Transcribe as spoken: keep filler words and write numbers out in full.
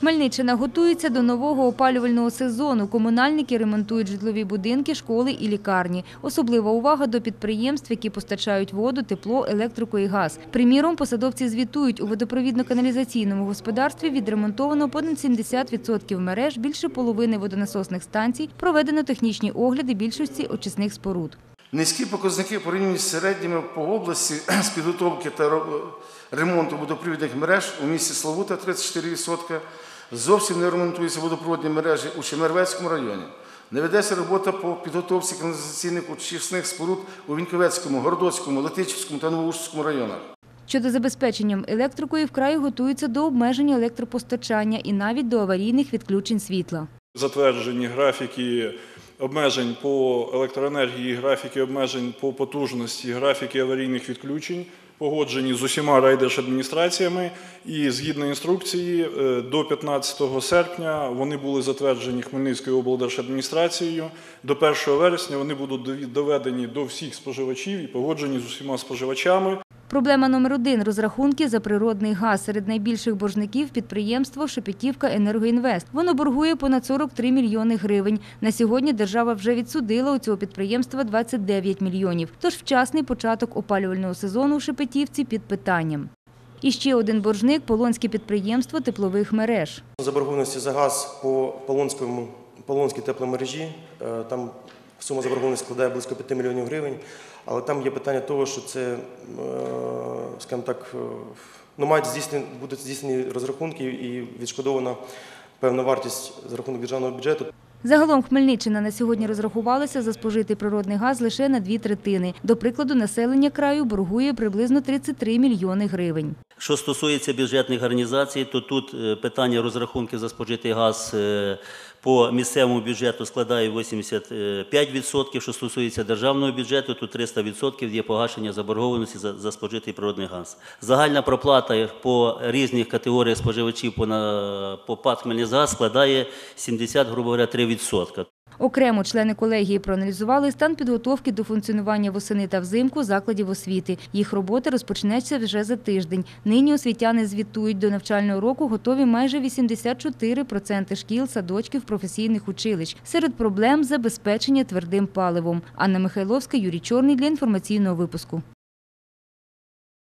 Хмельниччина готується до нового опалювального сезону. Комунальники ремонтують житлові будинки, школи і лікарні. Особлива увага до підприємств, які постачають воду, тепло, електрику і газ. Приміром, посадовці звітують, у водопровідно-каналізаційному господарстві відремонтовано понад сімдесят відсотків мереж, більше половини водонасосних станцій, проведено технічні огляди більшості очисних споруд. Низькі показники порівняно з середніми по області з підготовки та ремонту водопровідних мереж у місті Славута – тридцять чотири відсотки. Зовсім не ремонтуються водопровідні мережі у Чемервецькому районі. Не ведеться робота по підготовці каналізаційних очисних споруд у Віньковецькому, Городоцькому, Летичівському та Новоушицькому районах. Щодо забезпеченням електрикою, в краї готуються до обмеження електропостачання і навіть до аварійних відключень світла. Затверджені графіки обмежень по електроенергії, графіки обмежень по потужності, графіки аварійних відключень, погоджені з усіма райдержадміністраціями, і згідно інструкції до п'ятнадцятого серпня вони були затверджені Хмельницькою облдержадміністрацією, до першого вересня вони будуть доведені до всіх споживачів і погоджені з усіма споживачами. Проблема номер один – розрахунки за природний газ. Серед найбільших боржників – підприємство «Шепетівка Енергоінвест». Воно боргує понад сорок три мільйони гривень. На сьогодні держава вже відсудила у цього підприємства двадцять дев'ять мільйонів. Тож вчасний початок опалювального сезону у Шепетівці під питанням. І ще один боржник – Полонське підприємство теплових мереж. Заборгованості за газ по Полонському, Полонській тепломережі, там сума заборгованості складає близько п'яти мільйонів гривень, але там є питання того, що це, скажімо так, ну, мають здійснені, будуть здійснені розрахунки і відшкодована певна вартість за рахунок державного бюджету. Загалом Хмельниччина на сьогодні розрахувалася за спожитий природний газ лише на дві третини. До прикладу, населення краю боргує приблизно тридцять три мільйони гривень. Що стосується бюджетних організацій, то тут питання розрахунків за спожитий газ по місцевому бюджету складає вісімдесят п'ять відсотків. Що стосується державного бюджету, то триста відсотків є погашення заборгованості за, за спожитий природний газ. Загальна проплата по різних категоріях споживачів по, на, по ПАТ «Хмельницькгаз» складає сімдесят, грубо говоря, три відсотки. Окремо члени колегії проаналізували стан підготовки до функціонування восени та взимку закладів освіти. Їх робота розпочнеться вже за тиждень. Нині освітяни звітують, до навчального року готові майже вісімдесят чотири відсотки шкіл, садочків, професійних училищ. Серед проблем – забезпечення твердим паливом. Анна Михайловська, Юрій Чорний для інформаційного випуску.